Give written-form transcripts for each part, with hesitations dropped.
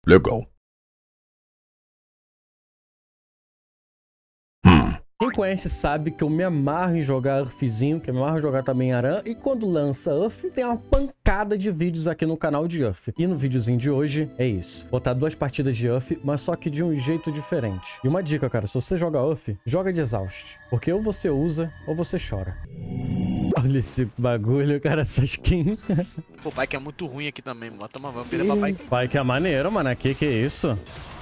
Legal. Quem conhece sabe que eu me amarro em jogar Uffzinho, que eu me amarro em jogar também Aran. E quando lança Uff, tem uma pancada de vídeos aqui no canal de Uff. E no videozinho de hoje é isso. Botar 2 partidas de Uff, mas só que de um jeito diferente. E uma dica, cara, se você joga Uff, joga de Exaust. Porque ou você usa, ou você chora. Olha esse bagulho, cara, essa skin. Pô, o Pyke é muito ruim aqui também, mano. Toma vampira pra Pyke. Pyke é maneiro, mano. Que é isso?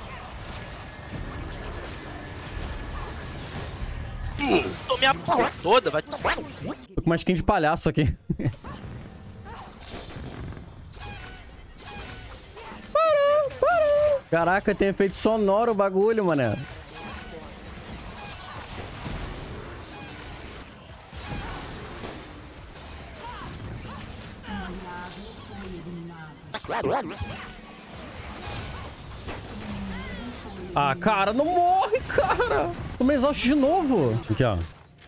Tomei a porra toda, vai tomar no cu. Tô com uma skin de palhaço aqui. Caraca, tem efeito sonoro o bagulho, mané. Ah, cara, não morre, cara. Tomei exausto de novo. Aqui, ó.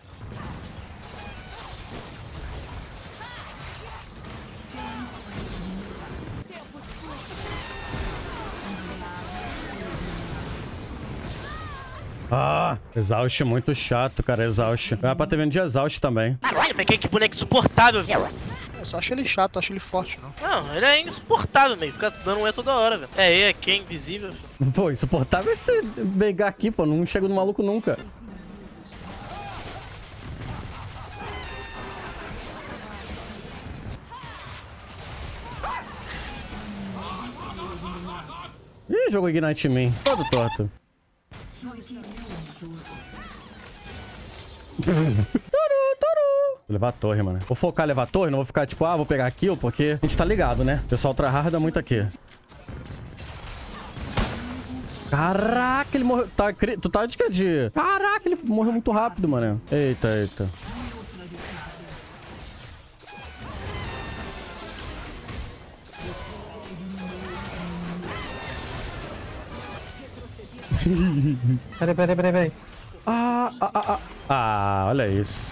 Ah, exausto é muito chato, cara, exausto. Vai pra ter vendo de exausto também. Caralho, mas que boneco insuportável, velho. Eu só acho ele chato, eu acho ele forte, não. Não, ele é insuportável, meio. Fica dando E toda hora, velho. É que é invisível. Filho. Pô, insuportável é você pegar aqui, pô. Não chega no maluco nunca. Ih, jogou Ignite em mim. Todo torto. Vou levar a torre, mano. Vou focar em levar a torre, não vou ficar tipo, ah, vou pegar kill, porque a gente tá ligado, né? O pessoal tryharda muito aqui. Caraca, ele morreu. Tu tá de que de... Caraca, ele morreu muito rápido, mano. Eita, eita. Peraí. Ah, olha isso.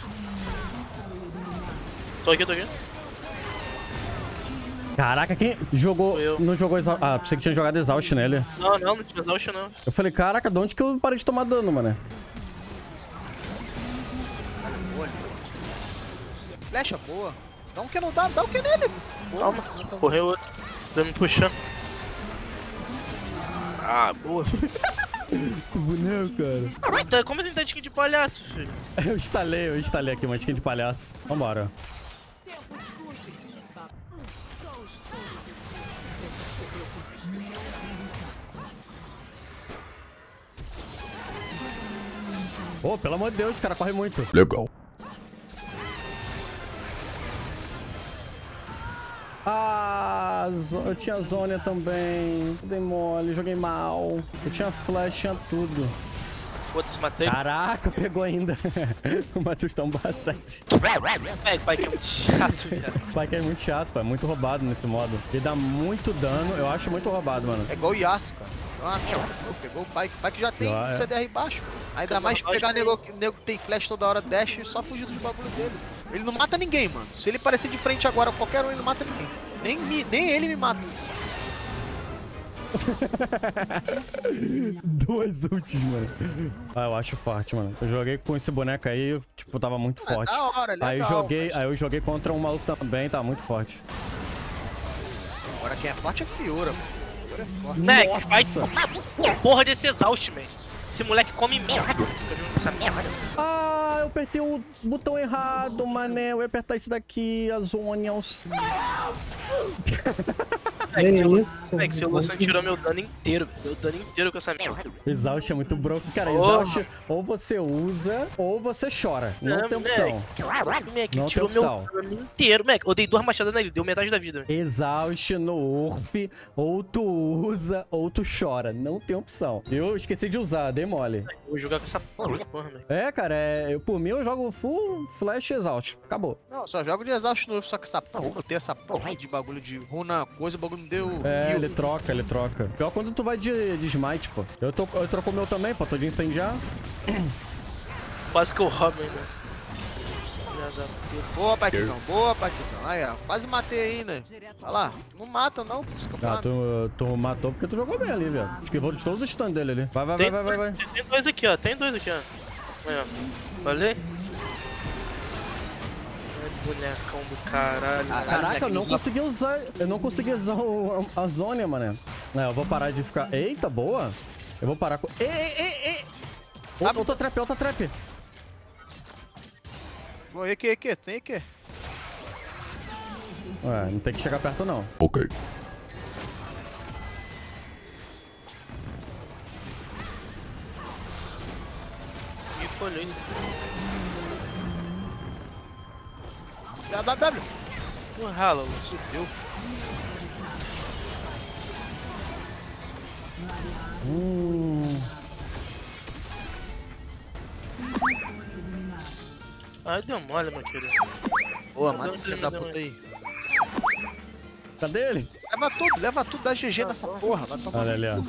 Tô aqui. Caraca, quem jogou... Eu. Não jogou exaust... Ah, pensei que tinha jogado exaust nele. Não tinha exaust, não. Eu falei, caraca, de onde que eu parei de tomar dano, mano? Flecha boa. Dá um que não dá o que nele. Calma, correu outro. Tô me puxando. Ah, boa. Esse boneco, cara. Tá, como assim tá de skin de palhaço, filho? Eu instalei aqui uma skin de palhaço. Vambora. Pô, pelo amor de Deus, o cara corre muito. Legal. Ah, eu tinha Zônia também. Dei mole, joguei mal. Eu tinha flash, tinha tudo. Foda-se, matei. Caraca, pegou ainda. O Matheus tá um bastante. É, pai, que é muito chato, viado. O Pyke é muito chato, pô. É muito roubado nesse modo. Ele dá muito dano. Eu acho muito roubado, mano. É igual o Yasuo, cara. Ah, pegou o Pyke. O Pyke já tem Ah, é. CDR baixo. Ainda mais pegar nego que tem flash toda hora, dash e só fugir dos bagulho dele. Ele não mata ninguém, mano. Se ele aparecer de frente agora, qualquer um, ele não mata ninguém. Nem ele me mata. 2 ultis, mano. Ah, eu acho forte, mano. Eu joguei com esse boneco aí, tipo, tava muito forte. Da hora, legal. Aí eu joguei contra um maluco também, tava muito forte. Agora quem é forte é Fiora, mano. Fiora é forte. Moleque, vai tomar porra desse exaust, man. Esse moleque come merda. Fica jogando essa merda. Ah, eu apertei o botão errado, mané. Eu ia apertar esse daqui, as onions. É que seu Lucian tirou meu dano inteiro. Meu dano inteiro com essa merda. Exaust é muito broken. Cara, Oh. Exaust ou você usa ou você chora. Não tem opção. Moleque, Não tirou tem meu opção. dano inteiro. Moleque, eu dei 2 machadas nele, deu metade da vida. Exaust no Urf, ou tu usa ou tu chora. Não tem opção. Eu esqueci de usar, dei mole. Eu vou jogar com essa porra, moleque. É, cara, por mim eu jogo full flash exaust. Acabou. Não, eu só jogo de exausto novo, só que essa porra, eu tenho essa porra de bagulho de runa, coisa, o bagulho me deu. É, heal. ele troca. Pior quando tu vai de smite, pô. Eu troco o meu também, pô, tô de incendiar. Quase que eu roubo ainda. Boa, Paquizão, boa, Paquizão. Aí, ó, quase matei aí, né? Olha lá, não mata não, pô. Ah, tu matou porque tu jogou bem ali, velho. Esquivou de todos os stuns dele ali. Vai. Tem dois aqui, ó. Tem dois aqui, ó. Aí, ó. Falei? Bonecão do caralho. Caraca, eu não consegui usar. Eu não consegui usar a Zônia, mané. Eu vou parar de ficar. Eita, boa. Eu vou parar com. Ei! Outra trap. Oi, aqui, tem aqui. Ué, não tem que chegar perto, não. Ok. Me colhei. W. No ralo, Subiu. Ai, deu mole, meu querido. Boa, mata esse filho da puta aí. Cadê ele? Leva tudo, dá GG nessa porra. Vai tomar. Olha ali, ó.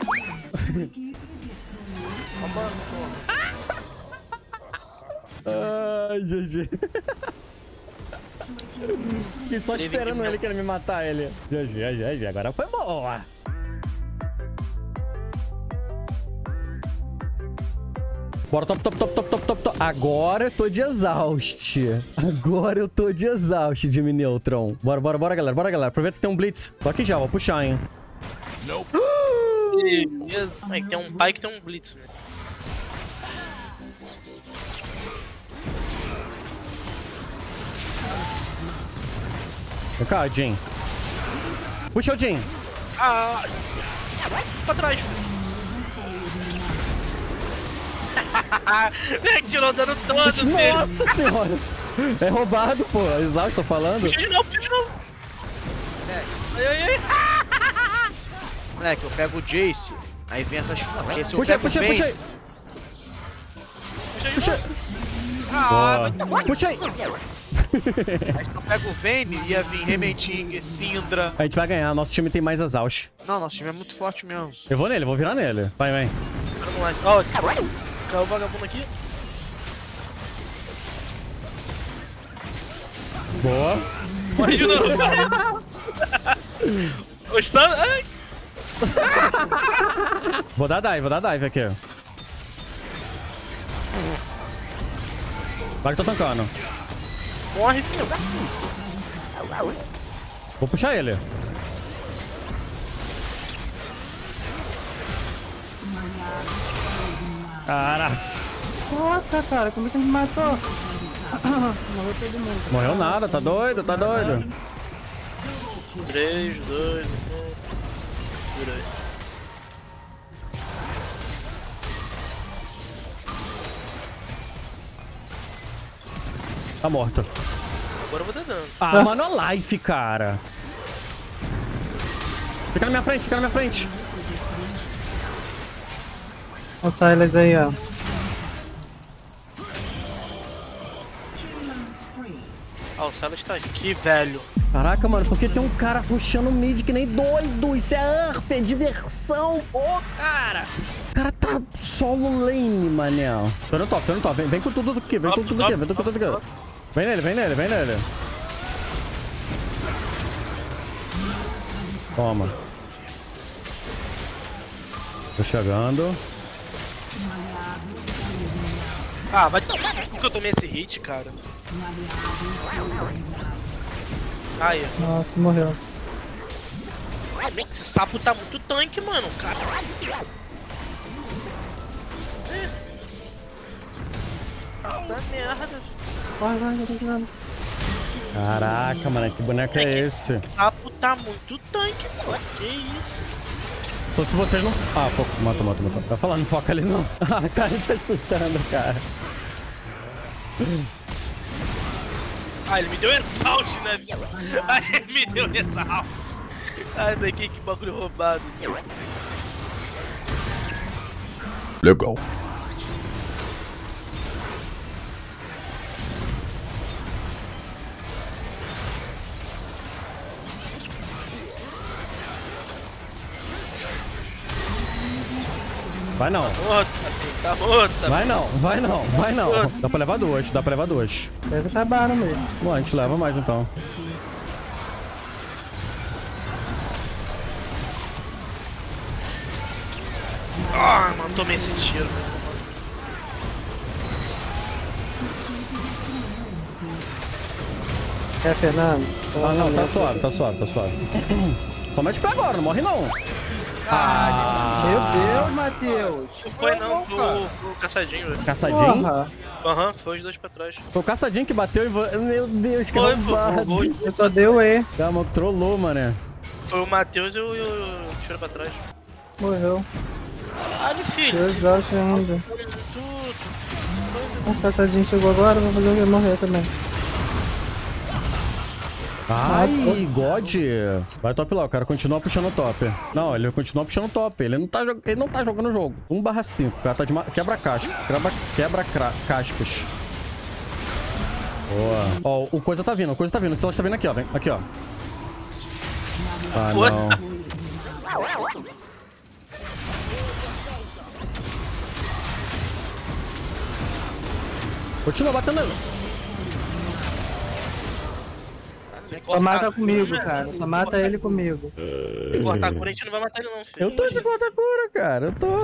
Ai, GG. Fiquei só esperando ele querer me matar, ele. GG. Agora foi boa. Bora, top. Agora eu tô de exaust. Jimmy Neutron. Bora, galera. Aproveita que tem um blitz. Tô aqui já, vou puxar, hein. Beleza. Aí tem um pai que tem um blitz, né? Vem cá, Jin. Puxa o Jin. Ah! Pra trás. Tirou o dano todo, filho. Nossa senhora. É roubado, pô. Exausto, tô falando. Puxa de novo. Ai. Moleque, eu pego o Jace, aí vem essas... Esse eu Puxa. pego Vayne. Puxa aí. Aí se eu pego o Vayne, ia vir Rementing, Syndra. A gente vai ganhar, nosso time tem mais exaust. Não, nosso time é muito forte mesmo. Eu vou nele, vou virar nele. Vai. Vamos lá. Ó, caiu o vagabundo aqui. Boa. Morri de novo. Gostando? Ai. Vou dar dive aqui. Vai que tô tancando. Morre, filho. Vou puxar ele. Cara. Nossa, cara, como é que ele me matou? Morreu todo mundo. Morreu nada, tá doido? 3, 2, 1. Por aí. Tá morto. Agora eu vou dar dano. Ah, mano, a life, cara. Fica na minha frente. Olha o Silas aí, ó. Ah, o Silas tá aqui, velho. Caraca, mano, porque tem um cara puxando mid que nem doido. Isso é URF, é diversão, pô, cara. O cara tá solo lane, manel. Tô no top. Vem com tudo aqui, vem com tudo aqui. Vem nele. Toma. Tô chegando. Ah, vai tomar porque eu tomei esse hit, cara. Aí. Nossa, morreu. Esse sapo tá muito tanque, mano. Caralho. Tá merda. Vai, tô jogando. Caraca, mano, que boneco é esse? Esse sapo tá muito tanque, mano. Que isso? Então se vocês não... Ah, pô, mata. Tá falando, não foca ali não. Ah, cara, ele tá escutando, cara. Ah, ele me deu exaust, né? Ah, ele me deu exaust. Ai, daqui que bagulho roubado. Legal. Vai não. Tá morto, sabe? Vai não, vai não, vai não. Dá pra levar duas, dá pra levar duas. Deve estar baro mesmo. Bom, a gente leva mais então. Ah, mano, tomei esse tiro, velho. É, Fernando? Ah, não, tá suave, tá suave, tá suave. Só mete pra agora, não morre não. Meu Deus, Matheus. Não foi não, pro caçadinho, velho. Caçadinho? Porra. Aham, foi os dois pra trás. Foi o caçadinho que bateu e... Meu Deus, que Foi, pô, roubado. Eu só dei o E. Calma, trollou, mané. Foi o Matheus e o tiro pra trás. Morreu. Caralho, filho. Deus, Esse Josh ainda. tudo. O caçadinho chegou agora, vou fazer o que? Morrer também. Ai, God. Vai top lá, o cara continua puxando o top. Não, ele continua puxando o top. Ele não tá jogando o jogo. 1/5. O cara tá de quebra-casca. Quebra-cascas. Boa. Ó, o coisa tá vindo, o Silas tá vindo aqui, ó. Aqui, ó. Ah, Foi. não. Continua batendo ele. Só mata comigo, cara. Só mata ele comigo. Se cortar a cura, a gente não vai matar ele não, filho. Eu tô de corta-cura, cara. Eu tô.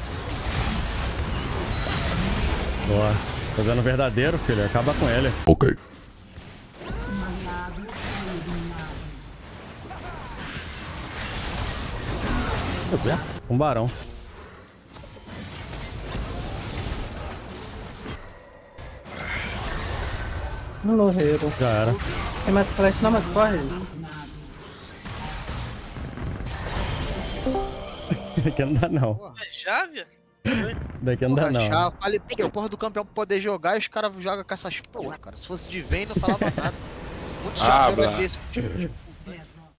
Boa. Fazendo verdadeiro, filho. Acaba com ele. Ok. Um barão. Um lorreiro. Já era. Tem mais flash não, mas corre. Daqui não dá, não. Já, viu? Daqui não dá, não. Já falei que a porra do campeão pra poder jogar e os caras jogam com essas porra, cara. Se fosse de vem, não falava nada. Muitos jogos Blá. desse tipo.